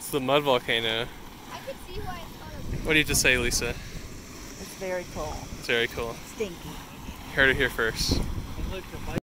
It's the mud volcano. I could see why it's called a... What do you have to say, Lisa? It's very cool. It's very cool. Stinky. Heard it here first.